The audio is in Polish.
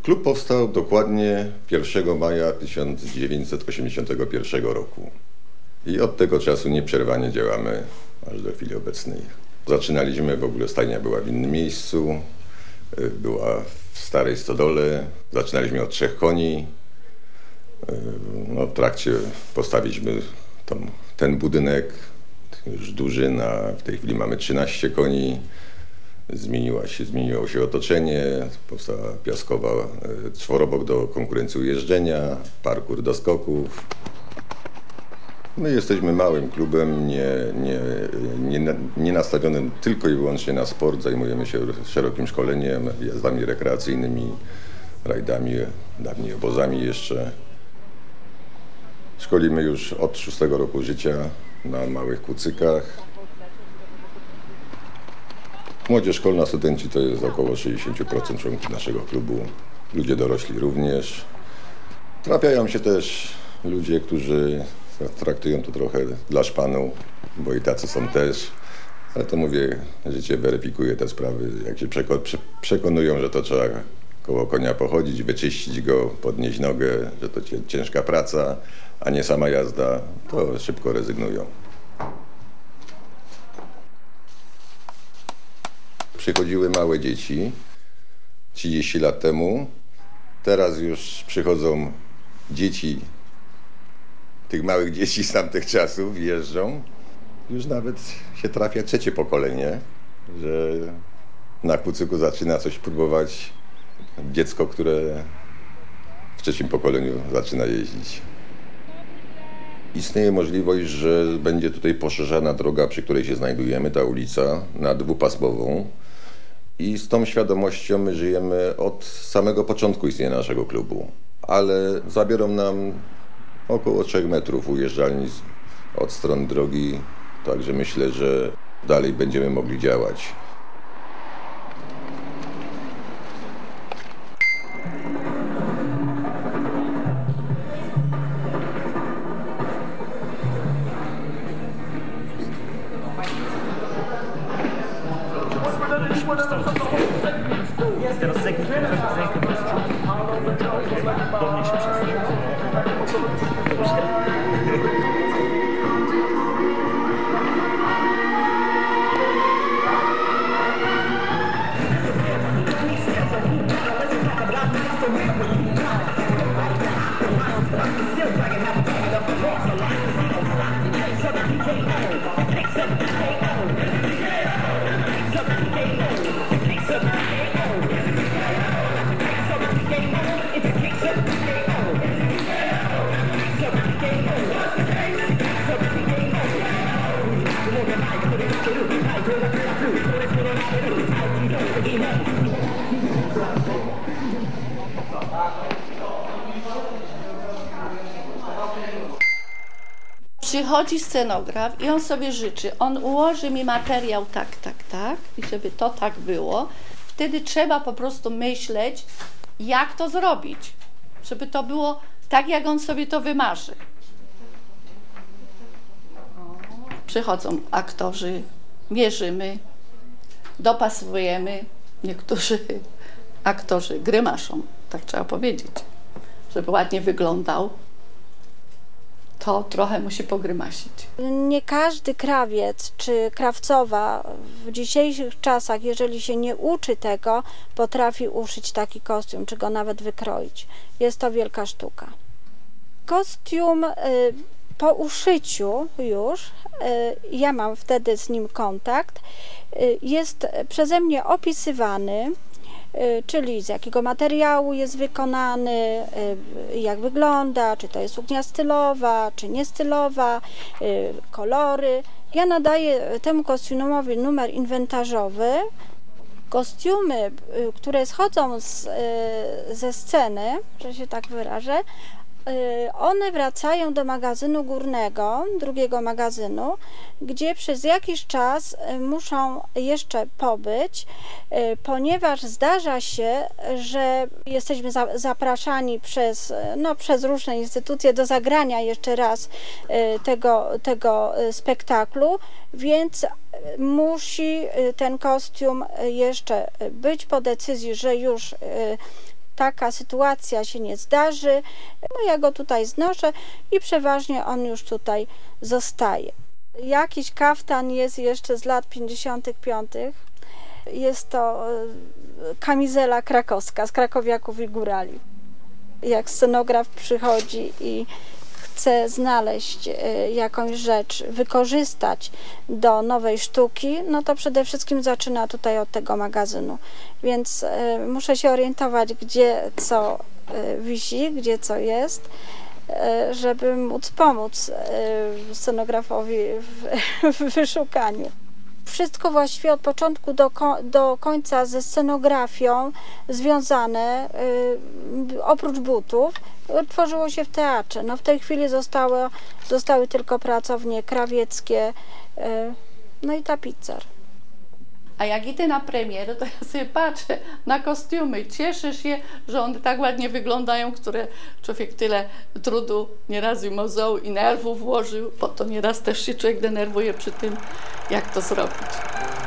Klub powstał dokładnie 1 maja 1981 roku i od tego czasu nieprzerwanie działamy aż do chwili obecnej. Zaczynaliśmy, w ogóle stajnia była w innym miejscu, była w starej stodole, zaczynaliśmy od 3 koni. W trakcie postawiliśmy ten budynek już duży, w tej chwili mamy 13 koni. Zmieniło się otoczenie, powstała piaskowa czworobok do konkurencji jeżdżenia, parkour do skoków. My jesteśmy małym klubem, nie nastawionym tylko i wyłącznie na sport. Zajmujemy się szerokim szkoleniem, jazdami rekreacyjnymi, rajdami, dawniej obozami jeszcze. Szkolimy już od 6 roku życia na małych kucykach. Młodzież szkolna, studenci to jest około 60% członków naszego klubu. Ludzie dorośli również. Trafiają się też ludzie, którzy traktują to trochę dla szpanu, bo i tacy są też. Ale to mówię, życie weryfikuje te sprawy. Jak się przekonują, że to trzeba koło konia pochodzić, wyczyścić go, podnieść nogę, że to ciężka praca, a nie sama jazda, to szybko rezygnują. Przychodziły małe dzieci 30 lat temu. Teraz już przychodzą dzieci, tych małych dzieci z tamtych czasów jeżdżą. Już nawet się trafia 3. pokolenie, że na kucyku zaczyna coś próbować dziecko, które w 3. pokoleniu zaczyna jeździć. Istnieje możliwość, że będzie tutaj poszerzana droga, przy której się znajdujemy, ta ulica, na dwupasmową. I z tą świadomością my żyjemy od samego początku istnienia naszego klubu. Ale zabiorą nam około 3 metrów ujeżdżalni od strony drogi, także myślę, że dalej będziemy mogli działać. Przychodzi scenograf i on sobie życzy, on ułoży mi materiał tak i żeby to tak było. Wtedy trzeba po prostu myśleć, jak to zrobić, żeby to było tak, jak on sobie to wymarzy. Przychodzą aktorzy, mierzymy, dopasowujemy. Niektórzy aktorzy grymaszą, tak trzeba powiedzieć, żeby ładnie wyglądał. To trochę musi pogrymasić. Nie każdy krawiec czy krawcowa w dzisiejszych czasach, jeżeli się nie uczy tego, potrafi uszyć taki kostium, czy go nawet wykroić. Jest to wielka sztuka. Kostium po uszyciu już, ja mam wtedy z nim kontakt, jest przeze mnie opisywany, czyli z jakiego materiału jest wykonany, jak wygląda, czy to jest suknia stylowa, czy niestylowa, kolory. Ja nadaję temu kostiumowi numer inwentarzowy. Kostiumy, które schodzą ze sceny, że się tak wyrażę, one wracają do magazynu górnego, drugiego magazynu, gdzie przez jakiś czas muszą jeszcze pobyć, ponieważ zdarza się, że jesteśmy zapraszani przez różne instytucje do zagrania jeszcze raz tego spektaklu, więc musi ten kostium jeszcze być po decyzji, że już taka sytuacja się nie zdarzy, no ja go tutaj znoszę i przeważnie on już tutaj zostaje. Jakiś kaftan jest jeszcze z lat 55. Jest to kamizela krakowska z krakowiaków i górali. Jak scenograf przychodzi i chce znaleźć jakąś rzecz, wykorzystać do nowej sztuki, no to przede wszystkim zaczyna tutaj od tego magazynu. Więc muszę się orientować, gdzie co wisi, gdzie co jest, żeby móc pomóc scenografowi w wyszukaniu. Wszystko właściwie od początku do końca ze scenografią związane, oprócz butów, tworzyło się w teatrze. No w tej chwili zostały tylko pracownie krawieckie, no i tapicer. A jak idę na premierę, to ja sobie patrzę na kostiumy, cieszę się, że one tak ładnie wyglądają, które człowiek tyle trudu nieraz i mozołu i nerwów włożył, bo to nieraz też się człowiek denerwuje przy tym, jak to zrobić.